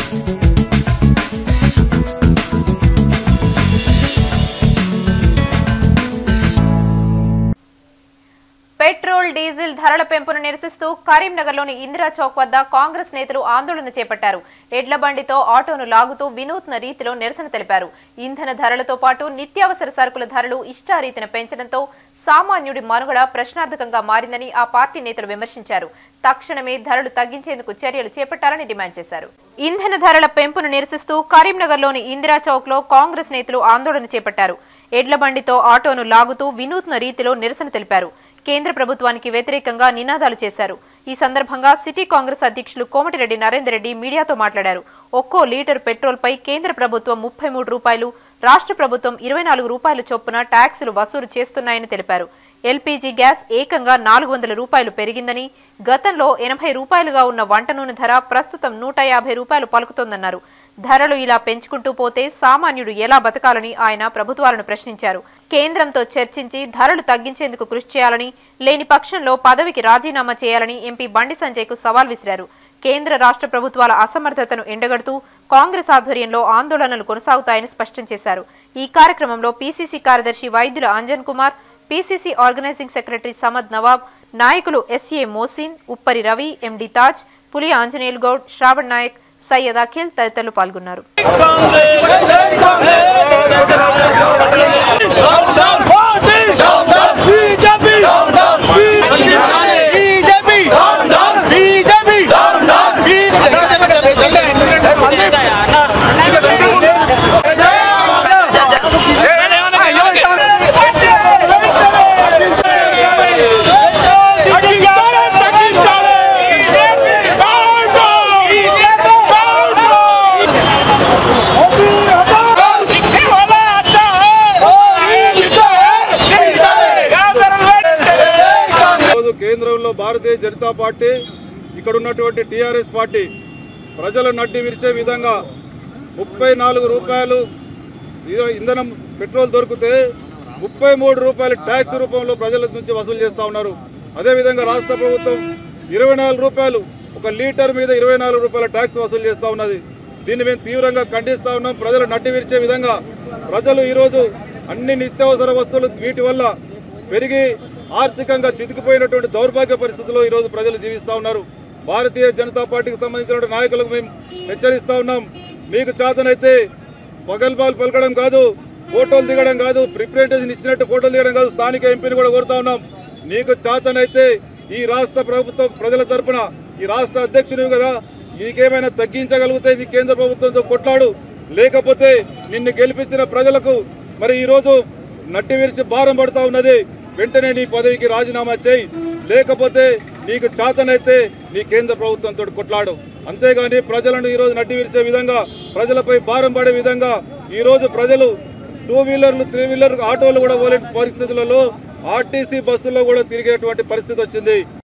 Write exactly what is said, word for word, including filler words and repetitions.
Petrol diesel ధరల పెంపును నిరసిస్తూ కరీంనగర్లోని ఇందిరా చౌక్ వద్ద కాంగ్రెస్ నేతలు ఆందోళన చేపట్టారు. ఎడ్ల బండితో ఆటోను లాగుతూ వినూత్న రీతిలో నిరసన తెలిపారు. ఇంధన ధరలతో పాటు నిత్యావసర సరుకుల ధరలు ఇష్టారీతిన పెంచడంతో సామాన్యుడి మనుగడ ప్రశ్నార్థకంగా మారిందని ఆ పార్టీ నేతలు విమర్శించారు. తక్షణమే ధరలు తగ్గించేందుకు చర్యలు చేపట్టాలని డిమాండ్ చేశారు. ఇంధన ధరల పెంపును నిరసిస్తూ కరీంనగర్లోని ఇందిరా చౌక్ లో కాంగ్రెస్ నేతలు ఆందోళన చేపట్టారు. ఎడ్ల బండితో ఆటోను లాగుతూ వినూత్న రీతిలో నిరసన తెలిపారు. కేంద్ర ప్రభుత్వానికి వ్యతిరేకంగా నినాదాలు చేశారు. ఈ సందర్భంగా సిటీ కాంగ్రెస్ అధ్యక్షులు కోమటిరెడ్డి నరేందర్ రెడ్డి మీడియాతో మాట్లాడారు. ఒక్కో లీటర్ పెట్రోల్ పై కేంద్ర ప్రభుత్వం ముప్పై మూడు రూపాయలు, రాష్ట్ర ప్రభుత్వం ఇరవై నాలుగు రూపాయల చొప్పున ట్యాక్సులు వసూలు చేస్తున్నాయని తెలిపారు. ఎల్పీజీ గ్యాస్ ఏకంగా నాలుగు వందల రూపాయలు పెరిగిందని, గతంలో ఎనభై రూపాయలుగా ఉన్న వంట నూనె ధర ప్రస్తుతం నూట యాభై రూపాయలు పలుకుతోందన్నారు. ధరలు ఇలా పెంచుకుంటూ పోతే సామాన్యుడు ఎలా బతకాలని ఆయన ప్రభుత్వాలను ప్రశ్నించారు. కేంద్రంతో చర్చించి ధరలు తగ్గించేందుకు కృషి చేయాలని, లేని పక్షంలో పదవికి రాజీనామా చేయాలని ఎంపీ బండి సంజయ్కు సవాల్ విసిరారు. కేంద్ర రాష్ట్ర ప్రభుత్వాల అసమర్థతను ఎండగడుతూ కాంగ్రెస్ ఆధ్వర్యంలో ఆందోళనలు కొనసాగుతాయని స్పష్టం చేశారు. ఈ కార్యక్రమంలో పీసీసీ కార్యదర్శి Vaidyula Anjan Kumar, PCC organising secretary Samad Nawab, నాయకులు ఎస్ఏ మోసిన్, ఉప్పరి రవి, ఎండి తాజ్, పులి ఆంజనేయులు గౌడ్, శ్రావణ్ నాయక్, సయ్యద్ అఖిల్ తదితరులు పాల్గొన్నారు. కేంద్రంలో భారతీయ జనతా పార్టీ, ఇక్కడ ఉన్నటువంటి టీఆర్ఎస్ పార్టీ ప్రజలు నడ్డి విరిచే విధంగా ముప్పై నాలుగు రూపాయలు ఇంధనం పెట్రోల్ దొరికితే ముప్పై మూడు రూపాయలు ట్యాక్స్ రూపంలో ప్రజల నుంచి వసూలు చేస్తూ ఉన్నారు. అదేవిధంగా రాష్ట్ర ప్రభుత్వం ఇరవై నాలుగు రూపాయలు ఒక లీటర్ మీద ఇరవై నాలుగు రూపాయల ట్యాక్స్ వసూలు చేస్తూ ఉన్నది. దీన్ని మేము తీవ్రంగా ఖండిస్తూ ఉన్నాం. ప్రజలు నడ్డి విరిచే విధంగా ప్రజలు ఈరోజు అన్ని నిత్యావసర వస్తువులు వీటి వల్ల పెరిగి ఆర్థికంగా చితికిపోయినటువంటి దౌర్భాగ్య పరిస్థితుల్లో ఈరోజు ప్రజలు జీవిస్తూ ఉన్నారు. భారతీయ జనతా పార్టీకి సంబంధించిన నాయకులకు మేము హెచ్చరిస్తూ ఉన్నాం. మీకు చేతనైతే పగల్బాల్ పలకడం కాదు, ఫోటోలు దిగడం కాదు, రిప్రజెంటేషన్ ఇచ్చినట్టు ఫోటోలు దిగడం కాదు, స్థానిక ఎంపీని కూడా కోరుతా ఉన్నాం. నీకు చేతనైతే ఈ రాష్ట్ర ప్రభుత్వం ప్రజల తరఫున ఈ రాష్ట్ర అధ్యక్షునివి కదా, నీకేమైనా తగ్గించగలిగితే నీ కేంద్ర ప్రభుత్వంతో కొట్లాడు. లేకపోతే నిన్ను గెలిపించిన ప్రజలకు మరి ఈరోజు నట్టి విరిచి భారం పడుతూ ఉన్నది. వెంటనే నీ పదవికి రాజీనామా చేయి, లేకపోతే నీకు చేతనైతే నీ కేంద్ర ప్రభుత్వంతో కొట్లాడు. అంతేగాని ప్రజలను ఈరోజు నడ్డి విరిచే విధంగా, ప్రజలపై భారం పడే విధంగా ఈరోజు ప్రజలు టూ వీలర్లు త్రీ వీలర్ ఆటోలు కూడా పోలేని పరిస్థితులలో ఆర్టీసీ బస్సుల్లో కూడా తిరిగేటువంటి పరిస్థితి వచ్చింది.